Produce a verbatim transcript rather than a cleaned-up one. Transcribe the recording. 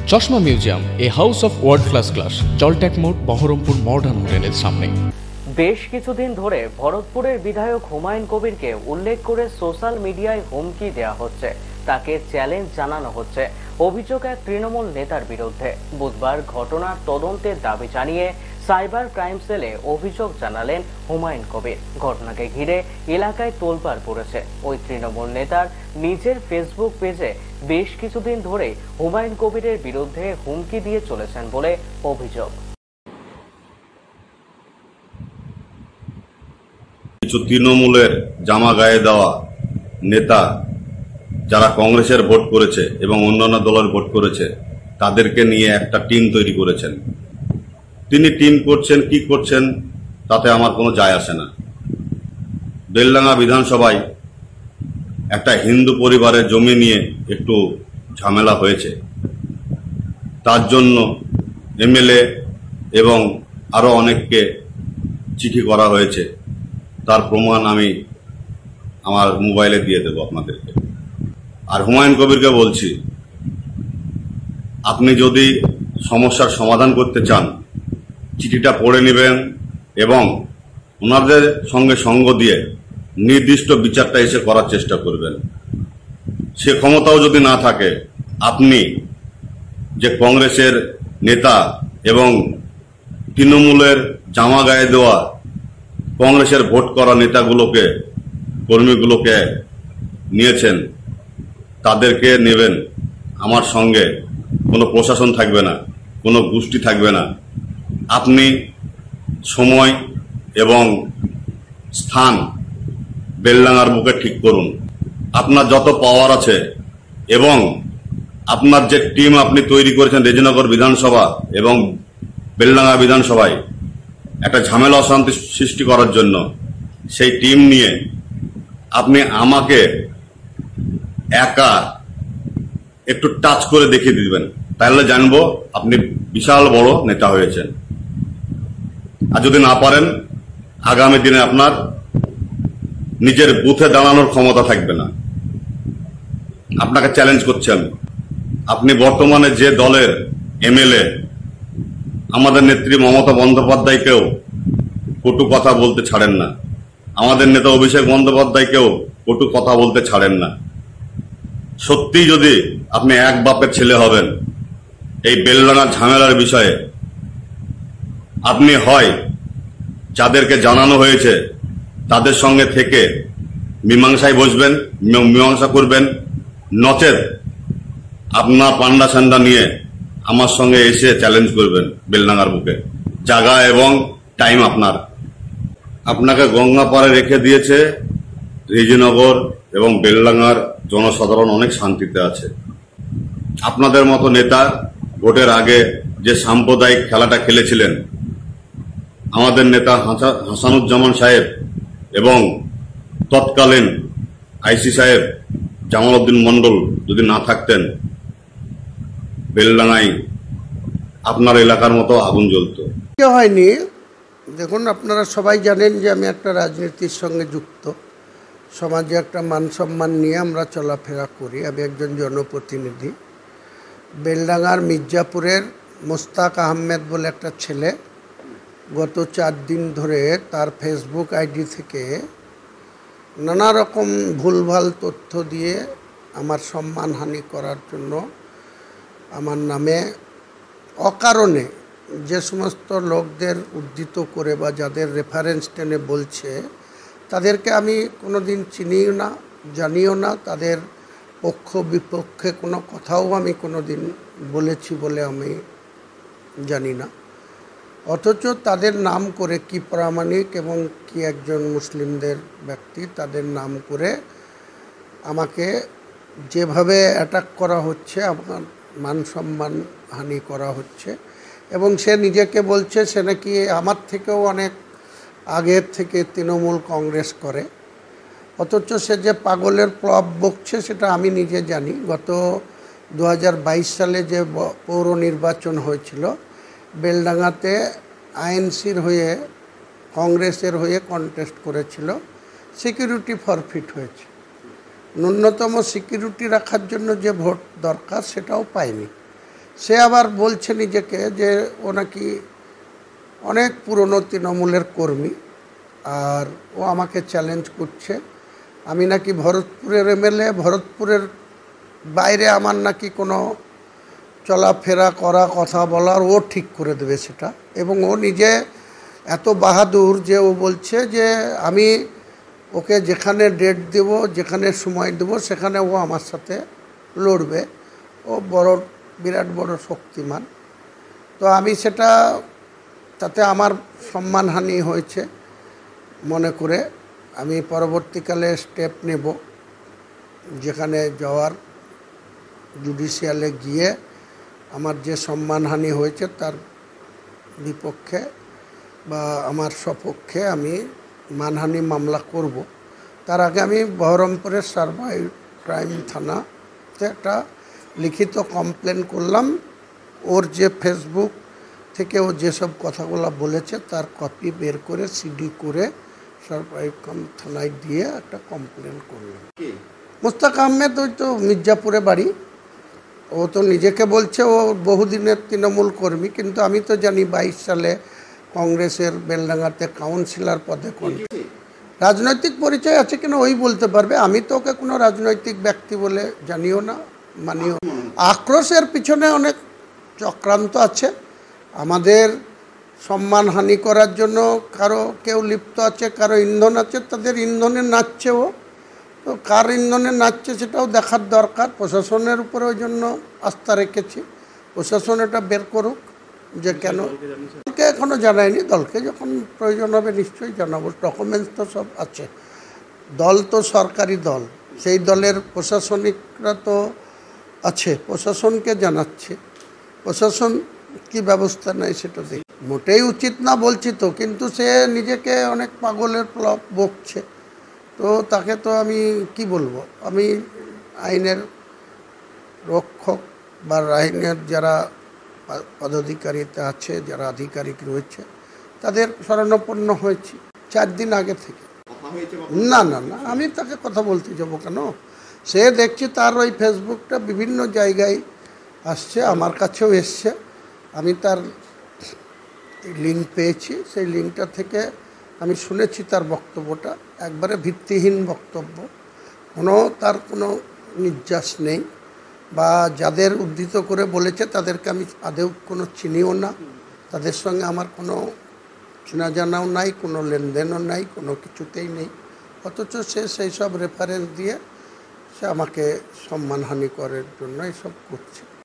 চশমা museum, a house of world class class, জলট্যাক মোড়, বহরমপুর মডার্ন হোটেলের সামনে। বেশ কিছুদিন ধরে ভরতপুরের বিধায়ক হুমায়ুন কবিরকে উল্লেখ করে সোশ্যাল মিডিয়ায় হুমকি দেওয়া হচ্ছে, তাকে চ্যালেঞ্জ জানানো হচ্ছে। অভিযোগ এক তৃণমূল নেতার বিরুদ্ধে। বুধবার ঘটনার তদন্তের দাবি জানিয়ে সাইবার ক্রাইম সেলে অভিযোগ জানালেন হুমায়ুন কবির। ঘটনাকে ঘিরে এলাকায় তোলপাড় পড়েছে। ওই তৃণমূল নেতার নিজের ফেসবুক পেজে বেশ কিছুদিন ধরে হুমায়ুন কবিরের বিরুদ্ধে হুমকি দিয়ে চলেছেন বলে অভিযোগ। কিছু তৃণমূলের জামা গায়ে দেওয়া নেতা যারা কংগ্রেসের ভোট করেছে এবং অন্যান্য দলের ভোট করেছে তাদেরকে নিয়ে একটা টিম তৈরি করেছেন। তিনি টিম করছেন কি করছেন তাতে আমার কোনো যায় আসে না। বেলডাঙ্গা বিধানসভায় একটা হিন্দু পরিবারের জমি নিয়ে একটু ঝামেলা হয়েছে, তার জন্য এমএলএ এবং আরো অনেককে চিঠি করা হয়েছে। তার প্রমাণ আমি আমার মোবাইলে দিয়ে দেব আপনাদেরকে। আর হুমায়ুন কবিরকে বলছি, আপনি যদি সমস্যার সমাধান করতে চান চিঠিটা পড়ে নেবেন এবং ওনাদের সঙ্গে সঙ্গ দিয়ে নির্দিষ্ট বিচারটা এসে করার চেষ্টা করবেন। সে ক্ষমতাও যদি না থাকে, আপনি যে কংগ্রেসের নেতা এবং তৃণমূলের জামা গায়ে দেওয়া কংগ্রেসের ভোট করা নেতাগুলোকে কর্মীগুলোকে নিয়েছেন, তাদেরকে নেবেন। আমার সঙ্গে কোনো প্রশাসন থাকবে না, কোনো গোষ্ঠী থাকবে না। আপনি সময় এবং স্থান বেলডাঙ্গার বুকে ঠিক করুন। আপনার যত পাওয়ার আছে এবং আপনার যে টিম আপনি তৈরি করেছেন রেজিনগর বিধানসভা এবং বেলডাঙ্গা বিধানসভায় একটা ঝামেলা অশান্তি সৃষ্টি করার জন্য, সেই টিম নিয়ে আপনি আমাকে একা একটু টাচ করে দেখিয়ে দিবেন, তাহলে জানবো আপনি বিশাল বড় নেতা হয়েছেন। আর যদি না পারেন, আগামী দিনে আপনার নিজের বুথে দাঁড়ানোর ক্ষমতা থাকবে না। আপনাকে চ্যালেঞ্জ করছেন। আপনি বর্তমানে যে দলের এমএলএ, আমাদের নেত্রী মমতা বন্দ্যোপাধ্যায়কেও কটু কথা বলতে ছাড়েন না, আমাদের নেতা অভিষেক বন্দ্যোপাধ্যায়কেও কটু কথা বলতে ছাড়েন না। সত্যি যদি আপনি এক বাপের ছেলে হবেন, এই বেলডাঙ্গার ঝামেলার বিষয়ে আপনি হয় যাদেরকে জানানো হয়েছে তাদের সঙ্গে থেকে মীমাংসায় বসবেন, মীমাংসা করবেন, নচেত আপনার পান্ডা সান্ডা নিয়ে আমার সঙ্গে এসে চ্যালেঞ্জ করবেন বেলডাঙ্গার বুকে। জায়গা এবং টাইম আপনার। আপনাকে গঙ্গাপাড়ে রেখে দিয়েছে রেজিনগর এবং বেলডাঙ্গার জনসাধারণ অনেক শান্তিতে আছে। আপনাদের মতো নেতা ভোটের আগে যে সাম্প্রদায়িক খেলাটা খেলেছিলেন, আমাদের নেতা হাসানুজ্জামান সাহেব এবং তৎকালীন আইসি সাহেব জামাল উদ্দিন মন্ডল যদি না থাকতেন, বেলডাঙ্গায় আপনার এলাকার মতো আগুন জ্বলত হয়নি। দেখুন, আপনারা সবাই জানেন যে আমি একটা রাজনীতির সঙ্গে যুক্ত। সমাজে একটা মান সম্মান নিয়ে আমরা চলাফেরা করি। আমি একজন জনপ্রতিনিধি। বেলডাঙ্গার মির্জাপুরের মোস্তাক আহমেদ বলে একটা ছেলে গত চার দিন ধরে তার ফেসবুক আইডি থেকে নানা রকম ভুলভাল তথ্য দিয়ে আমার সম্মানহানি করার জন্য আমার নামে অকারণে যে সমস্ত লোকদের উদ্ধৃত করে বা যাদের রেফারেন্স টেনে বলছে, তাদেরকে আমি কোনো দিন চিনিও না, জানিও না। তাদের পক্ষ বিপক্ষে কোনো কথাও আমি কোনো দিন বলেছি বলে আমি জানি না। অথচ তাদের নাম করে, কি প্রামাণিক এবং কি একজন মুসলিমদের ব্যক্তি, তাদের নাম করে আমাকে যেভাবে অ্যাটাক করা হচ্ছে, আমার মান সম্মান হানি করা হচ্ছে। এবং সে নিজেকে বলছে সে নাকি আমার থেকেও অনেক আগের থেকে তৃণমূল কংগ্রেস করে। অথচ সে যে পাগলের প্রভাব বকছে সেটা আমি নিজে জানি। গত দু হাজার বাইশ সালে যে পৌর নির্বাচন হয়েছিল, বেলডাঙ্গাতে আইএনসির হয়ে, কংগ্রেসের হয়ে কন্টেস্ট করেছিল, সিকিউরিটি ফরফিট হয়েছে। ন্যূনতম সিকিউরিটি রাখার জন্য যে ভোট দরকার সেটাও পায়নি। সে আবার বলছে নিজেকে যে ও নাকি অনেক পুরনো তৃণমূলের কর্মী, আর ও আমাকে চ্যালেঞ্জ করছে আমি নাকি ভরতপুরের এমএলএ, ভরতপুরের বাইরে আমার নাকি কোনো চলাফেরা করা কথা বলার ও ঠিক করে দেবে সেটা। এবং ও নিজে এত বাহাদুর যে ও বলছে যে আমি ওকে যেখানে ডেট দেব, যেখানে সময় দেব, সেখানে ও আমার সাথে লড়বে। ও বড় বিরাট বড় শক্তিমান। তো আমি সেটা, তাতে আমার সম্মানহানি হয়েছে মনে করে আমি পরবর্তীকালে স্টেপ নেব, যেখানে যাওয়ার জুডিশিয়ালে গিয়ে আমার যে সম্মানহানি হয়েছে তার বিপক্ষে বা আমার সপক্ষে আমি মানহানি মামলা করব। তার আগে আমি বহরমপুরের সাইবার ক্রাইম থানাতে একটা লিখিত কমপ্লেন করলাম। ওর যে ফেসবুক থেকে ও যেসব কথাগুলো বলেছে তার কপি বের করে সিডি করে সাইবার ক্রাইম থানায় দিয়ে একটা কমপ্লেন করলাম। মোস্তাক আহমেদ ওই তো মির্জাপুরে বাড়ি। ও তো নিজেকে বলছে ও বহুদিনের তৃণমূল কর্মী, কিন্তু আমি তো জানি বাইশ সালে কংগ্রেসের বেলডাঙ্গাতে কাউন্সিলর পদে কোন রাজনৈতিক পরিচয় আছে কিনা ওই বলতে পারবে। আমি তো ওকে কোনো রাজনৈতিক ব্যক্তি বলে জানিও না, মানিও। আক্রোশের পিছনে অনেক চক্রান্ত আছে। আমাদের সম্মানহানি করার জন্য কারো কেউ লিপ্ত আছে, কারো ইন্ধন আছে, তাদের ইন্ধনে নাচছে ও। তো কার ইন্ধনে নাচছে সেটাও দেখার দরকার। প্রশাসনের উপরে ওই জন্য আস্থা রেখেছি, প্রশাসন এটা বের করুক যে কেন। দলকে এখনও জানায়নি, দলকে যখন প্রয়োজন হবে নিশ্চয়ই জানাবো। ডকুমেন্টস তো সব আছে। দল তো সরকারি দল, সেই দলের প্রশাসনিকরা তো আছে, প্রশাসনকে জানাচ্ছে। প্রশাসন কি ব্যবস্থা নেয় সেটা দেখি। মোটেই উচিত না বলছি তো, কিন্তু সে নিজেকে অনেক পাগলের প্লব বকছে। তো তাকে তো আমি কি বলবো, আমি আইনের রক্ষক বা আইনের যারা পদাধিকারিতে আছে, যারা আধিকারিক রয়েছে, তাদের শরণাপন্ন হয়েছি চার দিন আগে থেকে। না না না আমি তাকে কথা বলতে যাব কেন? সে দেখছি তার ওই ফেসবুকটা বিভিন্ন জায়গায় আসছে, আমার কাছেও এসছে। আমি তার লিঙ্ক পেয়েছি, সেই লিঙ্কটা থেকে আমি শুনেছি তার বক্তব্যটা একবারে ভিত্তিহীন বক্তব্য। কোনো তার কোনো নির্যাস নেই, বা যাদের উদ্ধৃত করে বলেছে তাদেরকে আমি আদেও কোনো চিনিও না, তাদের সঙ্গে আমার কোনো চেনা জানাও নাই, কোনো লেনদেনও নাই, কোনো কিছুতেই নেই। অথচ সে সেই সব রেফারেন্স দিয়ে সে আমাকে সম্মানহানি করার জন্য এসব করছে।